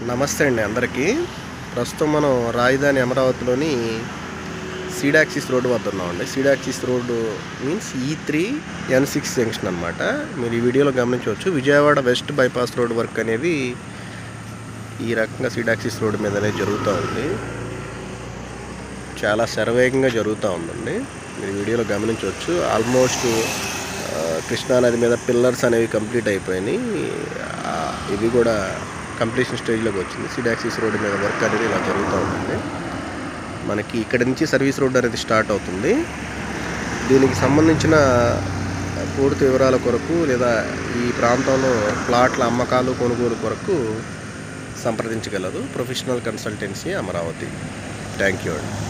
నమస్తే అండి అందరికీ. ప్రస్తుతం మనం రాజధాని అమరావతిలోని సీడాక్సిస్ రోడ్డు వద్ద ఉన్నామండి. సీడాక్సిస్ road means E3 N6 junction అనమాట. మీరు ఈ వీడియోలో గమనించవచ్చు. Vijayawada west bypass road work అనేది ఈ రకంగా సీడాక్సిస్ రోడ్డు మీదనే జరుగుతూ ఉంది. చాలా శరవేగంగా జరుగుతూ ఉందండి. మీరు వీడియోలో గమనించవచ్చు. ఆల్మోస్ట్ కృష్ణానది మీద పిల్లర్స్ అనేవి కంప్లీట్ అయిపోయినాయి. ఇది కూడా కంప్లీషన్ స్టేజ్లోకి వచ్చింది. సీడాక్సిస్ రోడ్డు మీద వర్క్ అనేది ఇలా జరుగుతూ ఉంటుంది. మనకి ఇక్కడ నుంచి సర్వీస్ రోడ్ అనేది స్టార్ట్ అవుతుంది. దీనికి సంబంధించిన పూర్తి వివరాల కొరకు లేదా ఈ ప్రాంతంలో ప్లాట్ల అమ్మకాలు కొనుగోలు కొరకు సంప్రదించగలరు professional consultancy Amaravati. Thank you అండి.